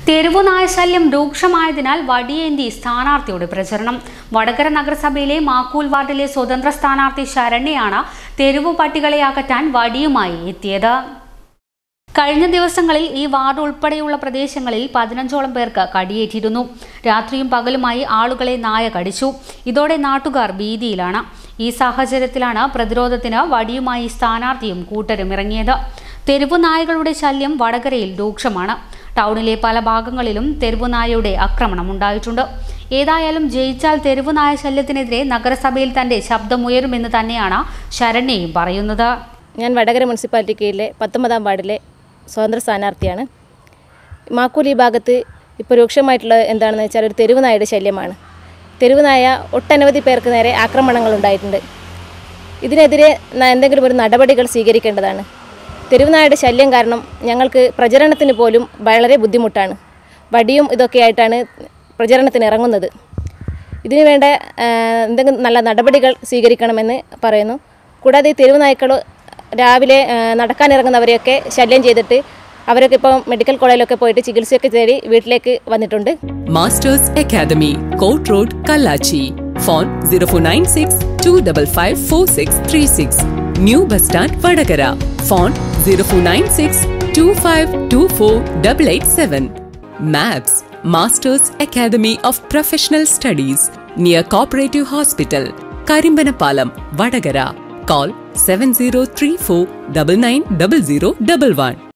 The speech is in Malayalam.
തെരുവുനായശല്യം രൂക്ഷമായതിനാൽ വടിയേന്തി സ്ഥാനാർത്ഥിയുടെ പ്രചരണം. വടകര നഗരസഭയിലെ മാക്കൂൽ വാർഡിലെ സ്വതന്ത്ര സ്ഥാനാർത്ഥി ശരണ്യയാണ് തെരുവു പട്ടികളെ അകറ്റാൻ വടിയുമായി എത്തിയത്. കഴിഞ്ഞ ദിവസങ്ങളിൽ ഈ വാർഡ് ഉൾപ്പെടെയുള്ള പ്രദേശങ്ങളിൽ 15ഓളം പേർക്ക് കടിയേറ്റിരുന്നു. രാത്രിയും പകലുമായി ആളുകളെ നായ കടിച്ചു. ഇതോടെ നാട്ടുകാർ ഭീതിയിലാണ്. ഈ സാഹചര്യത്തിലാണ് പ്രതിരോധത്തിന് വടിയുമായി സ്ഥാനാർത്ഥിയും കൂട്ടരും ഇറങ്ങിയത്. തെരുവുനായകളുടെ ശല്യം വടകരയിൽ രൂക്ഷമാണ്. ടൗണിലെ പല ഭാഗങ്ങളിലും തെരുവുനായയുടെ ആക്രമണം ഉണ്ടായിട്ടുണ്ട്. ഏതായാലും ജയിച്ചാൽ തെരുവുനായ ശല്യത്തിനെതിരെ നഗരസഭയിൽ തന്റെ ശബ്ദമുയരുമെന്ന് തന്നെയാണ് ശരണ്യയും പറയുന്നത്. ഞാൻ വടകര മുനിസിപ്പാലിറ്റി കീഴിലെ 19-ാം വാർഡിലെ സ്വതന്ത്ര സ്ഥാനാർത്ഥിയാണ്. മാക്കൂൽ ഈ ഭാഗത്ത് ഇപ്പോൾ രൂക്ഷമായിട്ടുള്ള എന്താണെന്ന് വെച്ചാൽ ഒരു തെരുവുനായയുടെ ശല്യമാണ്. തെരുവുനായ ഒട്ടനവധി പേർക്ക് നേരെ ആക്രമണങ്ങൾ ഉണ്ടായിട്ടുണ്ട്. ഇതിനെതിരെ എന്തെങ്കിലും ഒരു നടപടികൾ സ്വീകരിക്കേണ്ടതാണ്. തെരുവുനായയുടെ ശല്യം കാരണം ഞങ്ങൾക്ക് പ്രചരണത്തിന് പോലും വളരെ ബുദ്ധിമുട്ടാണ്. വടിയും ഇതൊക്കെയായിട്ടാണ് പ്രചരണത്തിന് ഇറങ്ങുന്നത്. ഇതിനു വേണ്ട എന്തെങ്കിലും നല്ല നടപടികൾ സ്വീകരിക്കണമെന്ന് പറയുന്നു. കൂടാതെ ഈ തെരുവുനായ്ക്കൾ രാവിലെ നടക്കാനിറങ്ങുന്നവരെയൊക്കെ ശല്യം ചെയ്തിട്ട് അവരൊക്കെ ഇപ്പോൾ മെഡിക്കൽ കോളേജിലൊക്കെ പോയിട്ട് ചികിത്സയൊക്കെ തേടി വീട്ടിലേക്ക് വന്നിട്ടുണ്ട്. മാസ്റ്റേഴ്സ് അക്കാദമി, കോട്ട് road, Kallachi. Phone 0496255636. New bus stand, Vadakara. Phone 049625248887. Maths, Masters Academy of Professional Studies, near Cooperative Hospital, Karimbanapalam, Vadagara. Call 7034990011.